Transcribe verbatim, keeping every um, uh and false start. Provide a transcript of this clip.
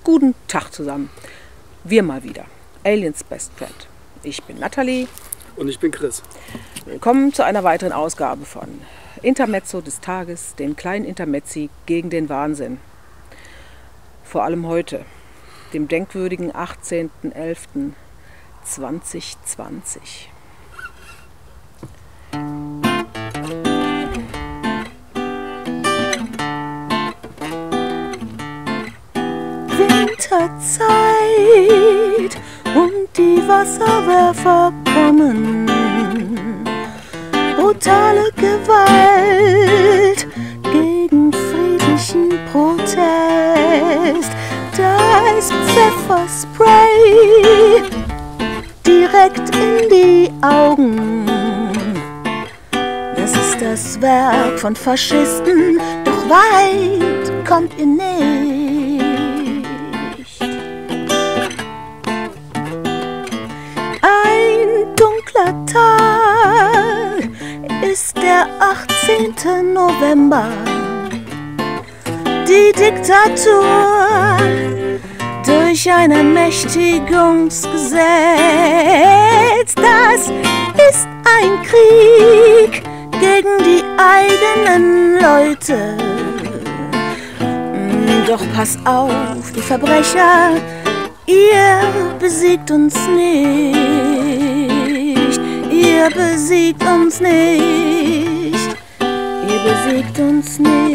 Guten Tag zusammen. Wir mal wieder. Aliens Best Friend. Ich bin Natalie. Und ich bin Chris. Willkommen zu einer weiteren Ausgabe von Intermezzo des Tages, dem kleinen Intermezzi gegen den Wahnsinn. Vor allem heute, dem denkwürdigen achtzehnten elften zweitausendzwanzig. Winterzeit und die Wasserwerfer kommen. Brutale Gewalt gegen friedlichen Protest. Da ist Pfefferspray direkt in die Augen. Das ist das Werk von Faschisten, doch weit kommt ihr nicht. Ein dunkler Tag ist der achtzehnte November. Die Diktatur durch ein Ermächtigungsgesetz. Das ist ein Krieg gegen die eigenen Leute. Doch pass auf, die Verbrecher, ihr besiegt uns nicht. Ihr besiegt uns nicht. Ihr besiegt uns nicht.